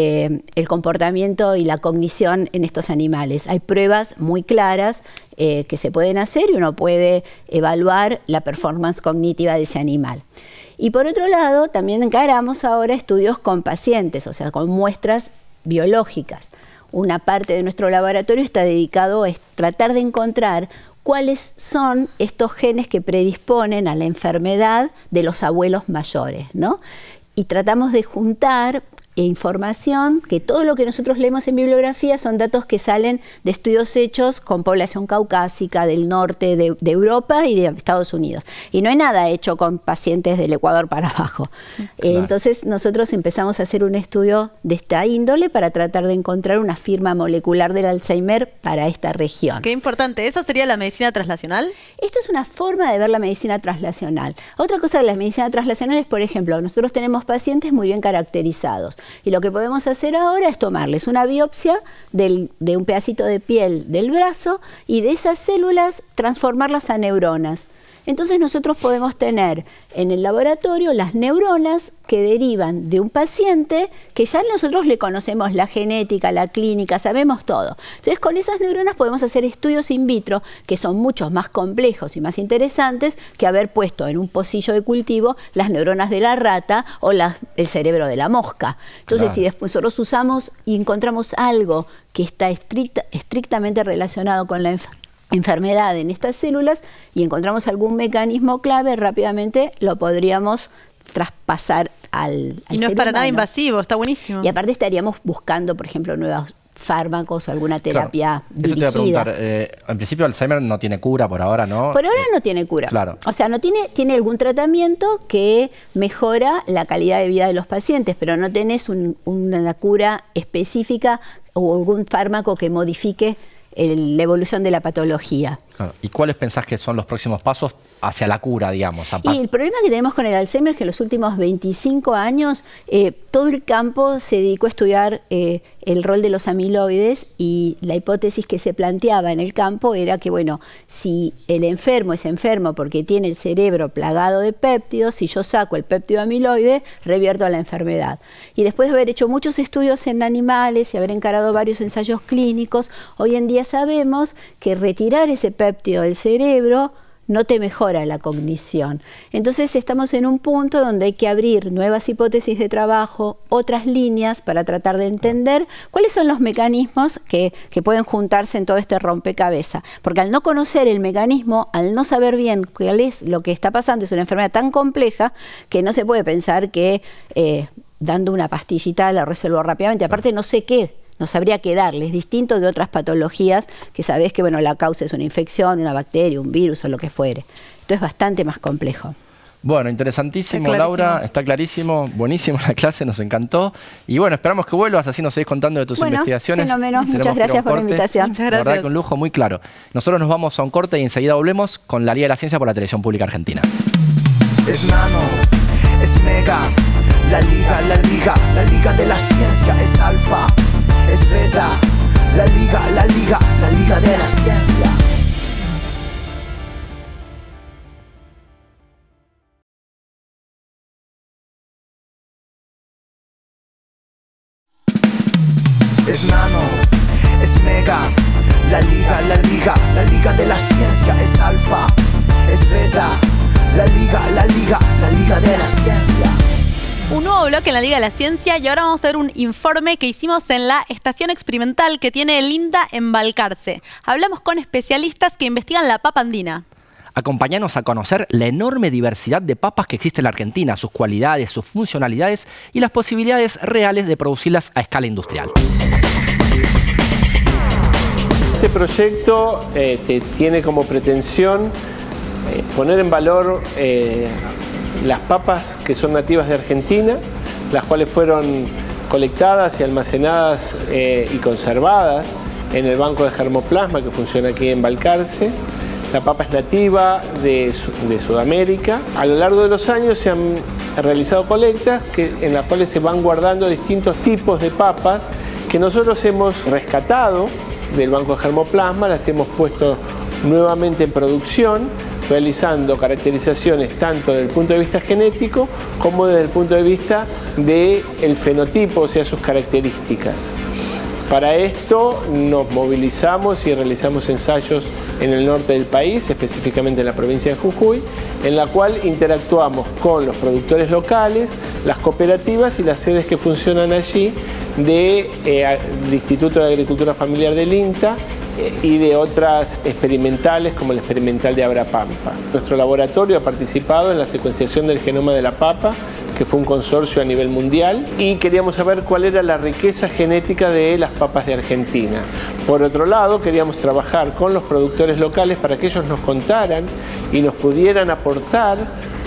el comportamiento y la cognición en estos animales. Hay pruebas muy claras que se pueden hacer, y uno puede evaluar la performance cognitiva de ese animal. Y por otro lado, también encaramos ahora estudios con pacientes, o sea, con muestras biológicas. Una parte de nuestro laboratorio está dedicado a tratar de encontrar cuáles son estos genes que predisponen a la enfermedad de los abuelos mayores, ¿no? Y tratamos de juntar información, que todo lo que nosotros leemos en bibliografía son datos que salen de estudios hechos con población caucásica del norte de Europa y de Estados Unidos. Y no hay nada hecho con pacientes del Ecuador para abajo. Sí, claro. Entonces nosotros empezamos a hacer un estudio de esta índole para tratar de encontrar una firma molecular del Alzheimer para esta región. Qué importante. ¿Eso sería la medicina translacional? Esto es una forma de ver la medicina translacional. Otra cosa de la medicina translacional es, por ejemplo, nosotros tenemos pacientes muy bien caracterizados. Y lo que podemos hacer ahora es tomarles una biopsia de un pedacito de piel del brazo, y de esas células transformarlas a neuronas. Entonces nosotros podemos tener en el laboratorio las neuronas que derivan de un paciente que ya nosotros le conocemos la genética, la clínica, sabemos todo. Entonces con esas neuronas podemos hacer estudios in vitro que son mucho más complejos y más interesantes que haber puesto en un pocillo de cultivo las neuronas de la rata o el cerebro de la mosca. Entonces si después nosotros usamos y encontramos algo que está estrictamente relacionado con la enfermedad en estas células y encontramos algún mecanismo clave, rápidamente lo podríamos traspasar al Y no es para nada invasivo, está buenísimo. Y aparte estaríamos buscando, por ejemplo, nuevos fármacos o alguna terapia dirigida. Eso te iba a preguntar. En principio Alzheimer no tiene cura por ahora, ¿no? Por ahora no tiene cura. Claro. O sea, tiene algún tratamiento que mejora la calidad de vida de los pacientes, pero no tenés una cura específica o algún fármaco que modifique la evolución de la patología. Claro. ¿Y cuáles pensás que son los próximos pasos hacia la cura, digamos? Y el problema que tenemos con el Alzheimer es que en los últimos 25 años todo el campo se dedicó a estudiar el rol de los amiloides, y la hipótesis que se planteaba en el campo era que, bueno, si el enfermo es enfermo porque tiene el cerebro plagado de péptidos, si yo saco el péptido amiloide, revierto la enfermedad. Y después de haber hecho muchos estudios en animales y haber encarado varios ensayos clínicos, hoy en día sabemos que retirar ese péptido del cerebro no te mejora la cognición. Entonces estamos en un punto donde hay que abrir nuevas hipótesis de trabajo, otras líneas para tratar de entender cuáles son los mecanismos que pueden juntarse en todo este rompecabezas. Porque al no conocer el mecanismo, al no saber bien cuál es lo que está pasando, es una enfermedad tan compleja que no se puede pensar que dando una pastillita la resuelvo rápidamente. Aparte no sé qué. No sabría qué darle. Es distinto de otras patologías que sabés que, bueno, la causa es una infección, una bacteria, un virus o lo que fuere. Esto es bastante más complejo. Bueno, interesantísimo, Laura, está clarísimo, buenísimo la clase, nos encantó. Y bueno, esperamos que vuelvas, así nos seguís contando de tus investigaciones. Fenómeno, muchas gracias por la invitación. Muchas gracias. La verdad que un lujo muy claro. Nosotros nos vamos a un corte y enseguida volvemos con la Liga de la Ciencia por la Televisión Pública Argentina. Es nano, es mega, la liga de la ciencia es alfa. Es beta, la liga de la ciencia. Es nano, es mega, la liga de la ciencia es alfa. Es beta, la liga de la ciencia. Un nuevo bloque en la Liga de la Ciencia, y ahora vamos a ver un informe que hicimos en la estación experimental que tiene el INTA en Balcarce. Hablamos con especialistas que investigan la papa andina. Acompáñanos a conocer la enorme diversidad de papas que existe en la Argentina, sus cualidades, sus funcionalidades y las posibilidades reales de producirlas a escala industrial. Este proyecto tiene como pretensión poner en valor las papas que son nativas de Argentina, las cuales fueron colectadas y almacenadas y conservadas en el Banco de Germoplasma que funciona aquí en Balcarce. La papa es nativa de Sudamérica. A lo largo de los años se han realizado colectas en las cuales se van guardando distintos tipos de papas que nosotros hemos rescatado del Banco de Germoplasma, las hemos puesto nuevamente en producción, realizando caracterizaciones tanto desde el punto de vista genético como desde el punto de vista del fenotipo, o sea, sus características. Para esto nos movilizamos y realizamos ensayos en el norte del país, específicamente en la provincia de Jujuy, en la cual interactuamos con los productores locales, las cooperativas y las sedes que funcionan allí del Instituto de Agricultura Familiar del INTA y de otras experimentales como el experimental de Abrapampa. Nuestro laboratorio ha participado en la secuenciación del genoma de la papa, que fue un consorcio a nivel mundial, y queríamos saber cuál era la riqueza genética de las papas de Argentina. Por otro lado, queríamos trabajar con los productores locales para que ellos nos contaran y nos pudieran aportar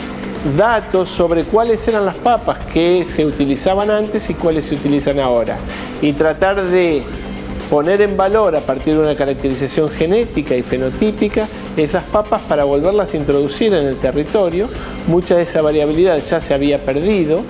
datos sobre cuáles eran las papas que se utilizaban antes y cuáles se utilizan ahora, y tratar de poner en valor a partir de una caracterización genética y fenotípica esas papas para volverlas a introducir en el territorio. Mucha de esa variabilidad ya se había perdido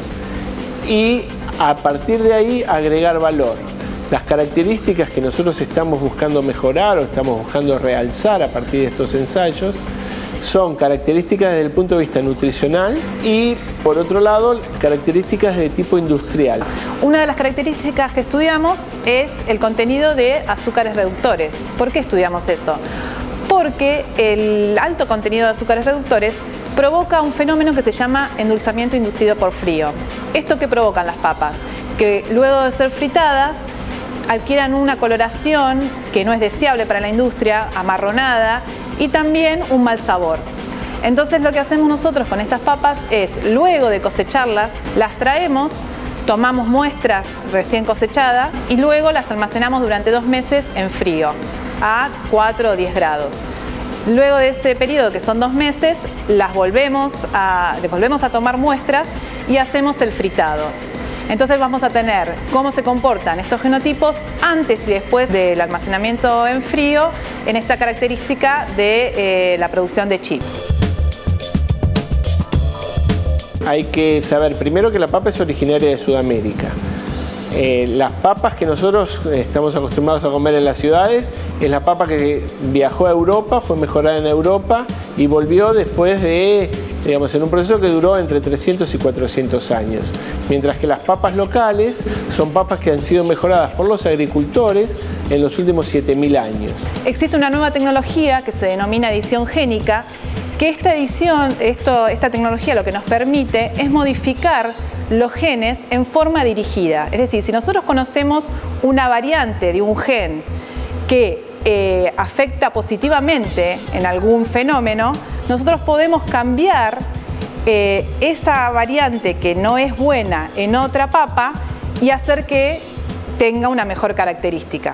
y a partir de ahí agregar valor. Las características que nosotros estamos buscando mejorar o estamos buscando realzar a partir de estos ensayos son características desde el punto de vista nutricional y, por otro lado, características de tipo industrial. Una de las características que estudiamos es el contenido de azúcares reductores. ¿Por qué estudiamos eso? Porque el alto contenido de azúcares reductores provoca un fenómeno que se llama endulzamiento inducido por frío. ¿Esto qué provocan las papas? Que luego de ser fritadas adquieran una coloración que no es deseable para la industria, amarronada, y también un mal sabor. Entonces lo que hacemos nosotros con estas papas es, luego de cosecharlas, las traemos, tomamos muestras recién cosechadas y luego las almacenamos durante 2 meses en frío, a 4 o 10 grados. Luego de ese periodo, que son 2 meses, les volvemos a tomar muestras y hacemos el fritado. Entonces vamos a tener cómo se comportan estos genotipos antes y después del almacenamiento en frío en esta característica de la producción de chips. Hay que saber primero que la papa es originaria de Sudamérica. Las papas que nosotros estamos acostumbrados a comer en las ciudades es la papa que viajó a Europa, fue mejorada en Europa y volvió después de, digamos, en un proceso que duró entre 300 y 400 años. Mientras que las papas locales son papas que han sido mejoradas por los agricultores en los últimos 7000 años. Existe una nueva tecnología que se denomina edición génica, que esta tecnología lo que nos permite es modificar los genes en forma dirigida. Es decir, si nosotros conocemos una variante de un gen que afecta positivamente en algún fenómeno, nosotros podemos cambiar esa variante que no es buena en otra papa y hacer que tenga una mejor característica.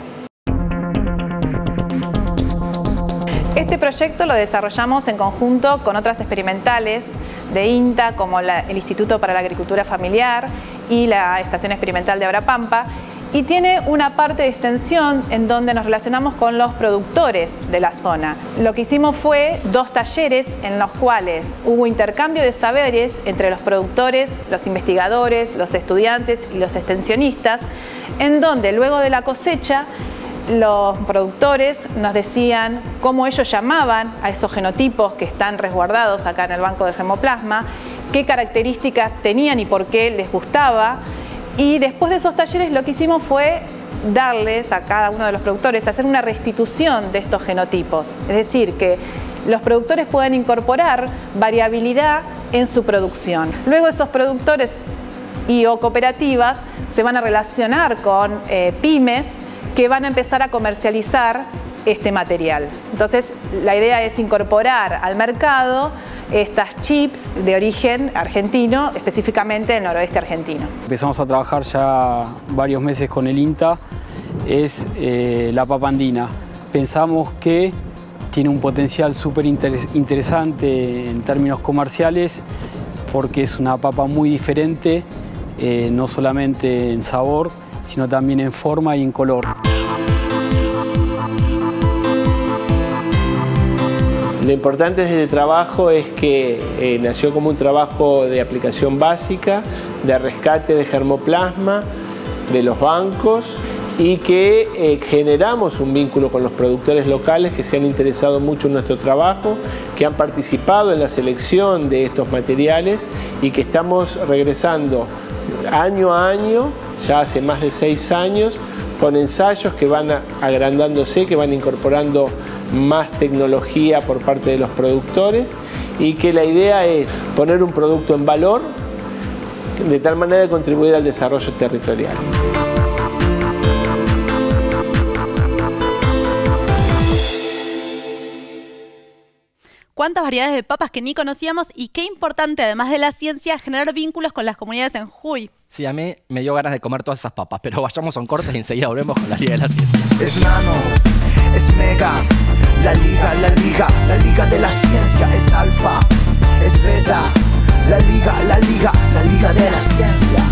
Este proyecto lo desarrollamos en conjunto con otras experimentales de INTA, como el Instituto para la Agricultura Familiar y la Estación Experimental de Abrapampa, y tiene una parte de extensión en donde nos relacionamos con los productores de la zona. Lo que hicimos fue 2 talleres en los cuales hubo intercambio de saberes entre los productores, los investigadores, los estudiantes y los extensionistas, en donde luego de la cosecha los productores nos decían cómo ellos llamaban a esos genotipos que están resguardados acá en el Banco de Germoplasma, qué características tenían y por qué les gustaba. Y después de esos talleres lo que hicimos fue darles a cada uno de los productores, hacer una restitución de estos genotipos. Es decir, que los productores puedan incorporar variabilidad en su producción. Luego esos productores o cooperativas se van a relacionar con pymes que van a empezar a comercializar este material. Entonces, la idea es incorporar al mercado estas chips de origen argentino, específicamente del noroeste argentino. Empezamos a trabajar ya varios meses con el INTA, es la papa andina. Pensamos que tiene un potencial súper interesante en términos comerciales porque es una papa muy diferente, no solamente en sabor, sino también en forma y en color. Lo importante de este trabajo es que nació como un trabajo de aplicación básica, de rescate de germoplasma, de los bancos, y que generamos un vínculo con los productores locales que se han interesado mucho en nuestro trabajo, que han participado en la selección de estos materiales y que estamos regresando año a año, ya hace más de 6 años, con ensayos que van agrandándose, que van incorporando más tecnología por parte de los productores y que la idea es poner un producto en valor de tal manera de contribuir al desarrollo territorial. Cuántas variedades de papas que ni conocíamos y qué importante, además de la ciencia, generar vínculos con las comunidades en Jujuy. Sí, a mí me dio ganas de comer todas esas papas, pero vayamos a un corte y enseguida volvemos con la Liga de la Ciencia. Es nano, es mega, la liga de la ciencia es alfa, es beta, la liga de la ciencia.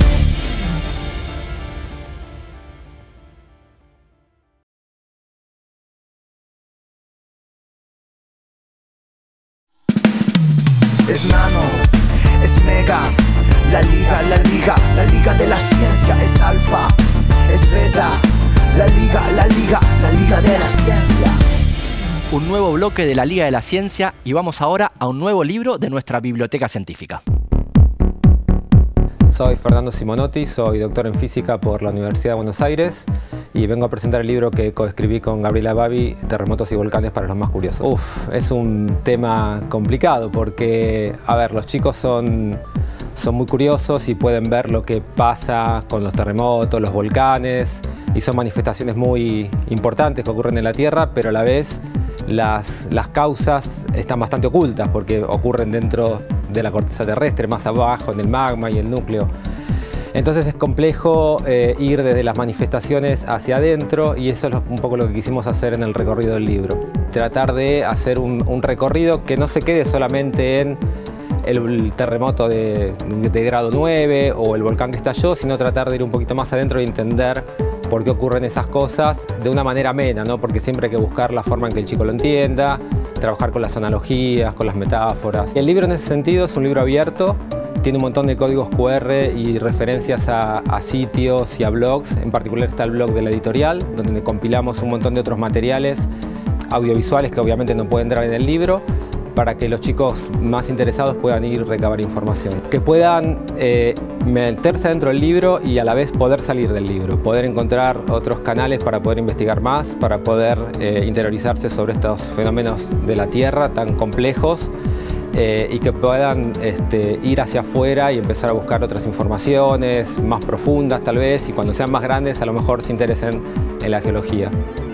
Es nano, es mega, la liga de la ciencia es alfa, es beta, la liga de la ciencia. Un nuevo bloque de la Liga de la Ciencia y vamos ahora a un nuevo libro de nuestra biblioteca científica. Soy Fernando Simonotti, soy doctor en física por la Universidad de Buenos Aires y vengo a presentar el libro que coescribí con Gabriela Babi, Terremotos y volcanes para los más curiosos. Es un tema complicado porque, a ver, los chicos son muy curiosos y pueden ver lo que pasa con los terremotos, los volcanes, y son manifestaciones muy importantes que ocurren en la Tierra, pero a la vez las causas están bastante ocultas porque ocurren dentro de la corteza terrestre, más abajo, en el magma y el núcleo. Entonces es complejo ir desde las manifestaciones hacia adentro y eso es un poco lo que quisimos hacer en el recorrido del libro. Tratar de hacer un recorrido que no se quede solamente en el terremoto de grado 9 o el volcán que estalló, sino tratar de ir un poquito más adentro y entender por qué ocurren esas cosas de una manera amena, ¿no? Porque siempre hay que buscar la forma en que el chico lo entienda, trabajar con las analogías, con las metáforas. El libro en ese sentido es un libro abierto, tiene un montón de códigos QR y referencias a sitios y a blogs. En particular está el blog de la editorial, donde compilamos un montón de otros materiales audiovisuales que obviamente no pueden entrar en el libro, para que los chicos más interesados puedan ir a recabar información. Que puedan meterse dentro del libro y a la vez poder salir del libro, poder encontrar otros canales para poder investigar más, para poder interiorizarse sobre estos fenómenos de la Tierra tan complejos y que puedan ir hacia afuera y empezar a buscar otras informaciones más profundas tal vez, y cuando sean más grandes a lo mejor se interesen en la geología.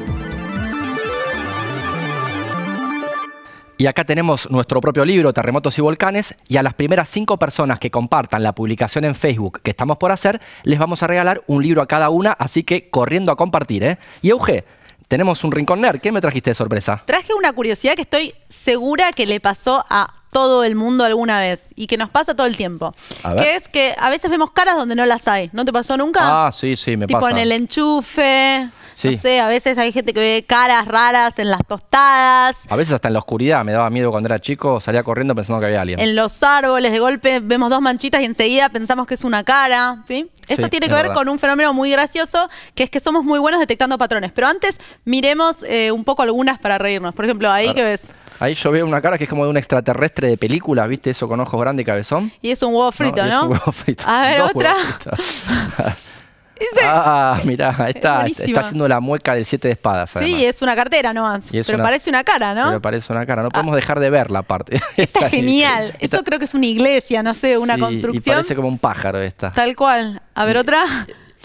Y acá tenemos nuestro propio libro, Terremotos y Volcanes, y a las primeras 5 personas que compartan la publicación en Facebook que estamos por hacer, les vamos a regalar un libro a cada una, así que corriendo a compartir, ¿eh? Y Euge, tenemos un Rincón Nerd. ¿Qué me trajiste de sorpresa? Traje una curiosidad que estoy segura que le pasó a todo el mundo alguna vez y que nos pasa todo el tiempo. Que es que a veces vemos caras donde no las hay. ¿No te pasó nunca? Ah, sí, me pasa. Tipo en el enchufe. Sí. No sé, a veces hay gente que ve caras raras en las tostadas. A veces hasta en la oscuridad. Me daba miedo cuando era chico, salía corriendo pensando que había alguien. En los árboles, de golpe vemos 2 manchitas y enseguida pensamos que es una cara, ¿sí? Esto tiene que ver con un fenómeno muy gracioso, que es que somos muy buenos detectando patrones. Pero antes miremos un poco algunas para reírnos. Por ejemplo, ahí que ves. Ahí yo veo una cara que es como de un extraterrestre de película, ¿viste? Eso con ojos grandes y cabezón. Y es un huevo frito, ¿no? Es un huevo frito. A ver, otra. Mirá, está haciendo la mueca del 7 de espadas. Además. Sí, es una cartera nomás. Pero parece una cara, ¿no? Pero parece una cara. No podemos dejar de verla aparte. Está genial. Eso creo que es una iglesia, no sé, una construcción. Y parece como un pájaro esta. Tal cual. A ver, otra.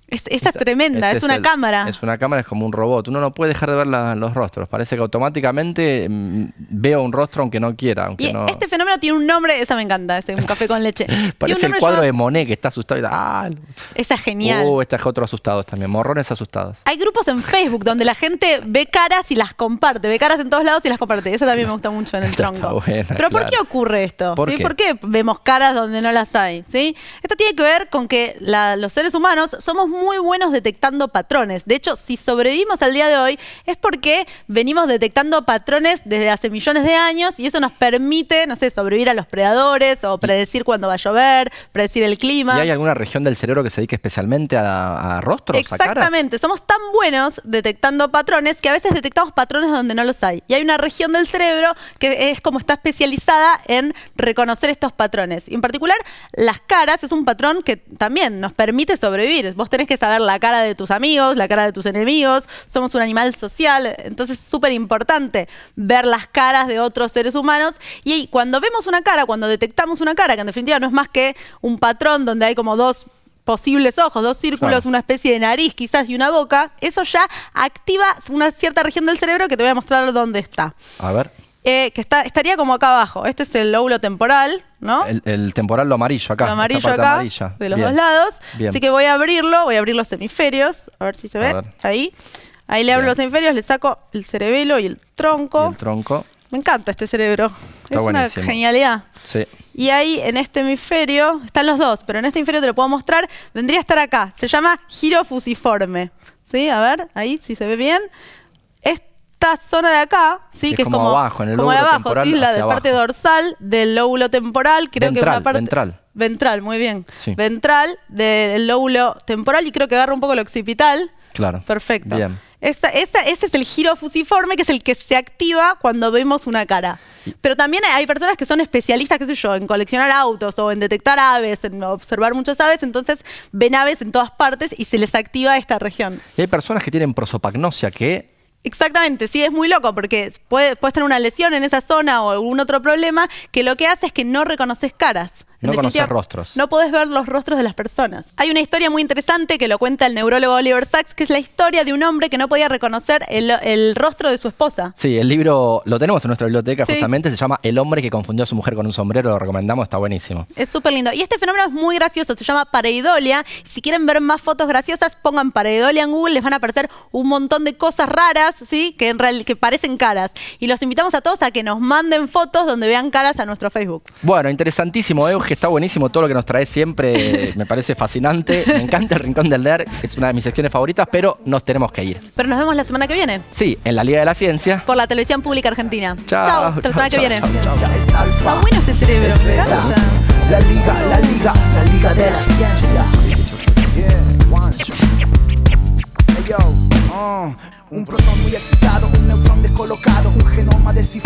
Esta es tremenda, es una cámara. Es una cámara, es como un robot. Uno no puede dejar de ver los rostros. Parece que automáticamente veo un rostro aunque no quiera. Aunque no... Este fenómeno tiene un nombre, esa me encanta, es un café con leche. Parece el cuadro de Monet que está asustado. Esta es genial. Este es otro asustados también, morrones asustados. Hay grupos en Facebook donde la gente ve caras y las comparte. Ve caras en todos lados y las comparte. Eso también me gusta mucho en el tronco. Pero ¿por qué ocurre esto? ¿Por qué vemos caras donde no las hay? ¿Sí? Esto tiene que ver con que los seres humanos somos muy buenos detectando patrones. De hecho, si sobrevivimos al día de hoy es porque venimos detectando patrones desde hace millones de años y eso nos permite, no sé, sobrevivir a los predadores o predecir cuándo va a llover, predecir el clima. ¿Y hay alguna región del cerebro que se dedique especialmente a rostros, Exactamente. a caras? Somos tan buenos detectando patrones que a veces detectamos patrones donde no los hay. Y hay una región del cerebro que es como está especializada en reconocer estos patrones. Y en particular, las caras es un patrón que también nos permite sobrevivir. Vos tenés que saber la cara de tus amigos, la cara de tus enemigos. Somos un animal social, entonces es súper importante ver las caras de otros seres humanos. Y cuando vemos una cara, cuando detectamos una cara, que en definitiva no es más que un patrón donde hay como dos posibles ojos, dos círculos, una especie de nariz quizás y una boca, eso ya activa una cierta región del cerebro que te voy a mostrar dónde está. A ver. Que estaría como acá abajo. Este es el lóbulo temporal, ¿no? El temporal, lo amarillo acá. Lo amarillo acá, amarilla. De los dos lados. Bien. Así que voy a abrir los hemisferios, a ver si se ve. Ahí le abro los hemisferios, le saco el cerebelo y el tronco. Y el tronco. Me encanta este cerebro. Está buenísimo. Una genialidad. Sí. Y ahí en este hemisferio, están los dos, pero en este hemisferio te lo puedo mostrar, vendría a estar acá. Se llama giro fusiforme. ¿Sí? A ver, ahí si se ve bien. Esta zona de acá, ¿sí? Que es como abajo, en el lóbulo temporal, ¿sí? La de parte dorsal del lóbulo temporal, creo que una parte ventral, muy bien. Sí. Ventral del lóbulo temporal y creo que agarra un poco el occipital. Claro. Perfecto. Bien. Ese es el giro fusiforme, que es el que se activa cuando vemos una cara. Pero también hay personas que son especialistas, qué sé yo, en coleccionar autos o en detectar aves, en observar muchas aves, entonces ven aves en todas partes y se les activa esta región. Y hay personas que tienen prosopagnosia que... Exactamente, sí, es muy loco porque puedes tener una lesión en esa zona o algún otro problema que lo que hace es que no reconoces caras. No conoces rostros. No podés ver los rostros de las personas. Hay una historia muy interesante que lo cuenta el neurólogo Oliver Sacks, que es la historia de un hombre que no podía reconocer el rostro de su esposa. Sí, el libro lo tenemos en nuestra biblioteca, justamente se llama El hombre que confundió a su mujer con un sombrero, lo recomendamos, está buenísimo. Es súper lindo. Y este fenómeno es muy gracioso, se llama pareidolia. Si quieren ver más fotos graciosas, pongan pareidolia en Google, les van a aparecer un montón de cosas raras, ¿sí? que parecen caras. Y los invitamos a todos a que nos manden fotos donde vean caras a nuestro Facebook. Bueno, interesantísimo, que está buenísimo todo lo que nos trae siempre, me parece fascinante. Me encanta el Rincón del Nerd, es una de mis secciones favoritas, pero nos tenemos que ir. Pero nos vemos la semana que viene. Sí, en la Liga de la Ciencia. Por la Televisión Pública Argentina. Chao. Hasta la semana que viene. Está bueno este cerebro, me encanta. La Liga de la Ciencia. Un protón muy excitado, un neutrón descolocado, un genoma desigual.